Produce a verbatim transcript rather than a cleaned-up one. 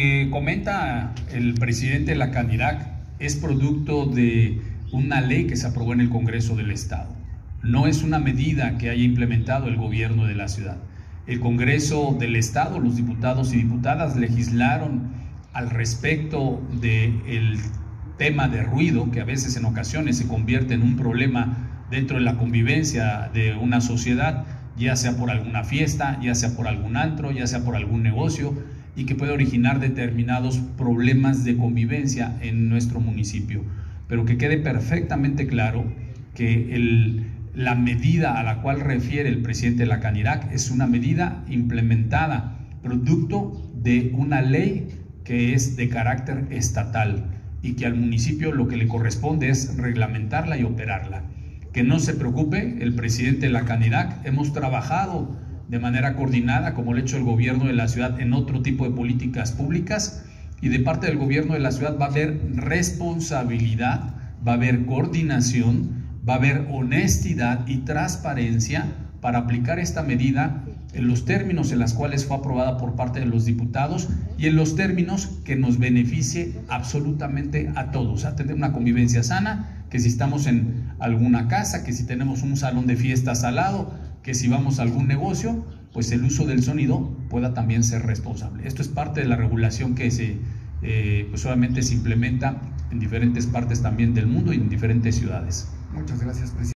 que comenta el presidente de la Canirac es producto de una ley que se aprobó en el Congreso del Estado. No es una medida que haya implementado el gobierno de la ciudad. El Congreso del Estado, los diputados y diputadas legislaron al respecto del tema de ruido, que a veces en ocasiones se convierte en un problema dentro de la convivencia de una sociedad, ya sea por alguna fiesta, ya sea por algún antro, ya sea por algún negocio, y que puede originar determinados problemas de convivencia en nuestro municipio. Pero que quede perfectamente claro que el, la medida a la cual refiere el presidente de la Canirac es una medida implementada, producto de una ley que es de carácter estatal y que al municipio lo que le corresponde es reglamentarla y operarla. Que no se preocupe el presidente de la Canirac, hemos trabajado de manera coordinada, como lo ha hecho el gobierno de la ciudad en otro tipo de políticas públicas, y de parte del gobierno de la ciudad va a haber responsabilidad, va a haber coordinación, va a haber honestidad y transparencia para aplicar esta medida en los términos en los cuales fue aprobada por parte de los diputados y en los términos que nos beneficie absolutamente a todos, a tener una convivencia sana, que si estamos en alguna casa, que si tenemos un salón de fiestas al lado, que si vamos a algún negocio, pues el uso del sonido pueda también ser responsable. Esto es parte de la regulación que se, eh, pues obviamente se implementa en diferentes partes también del mundo y en diferentes ciudades. Muchas gracias, presidente.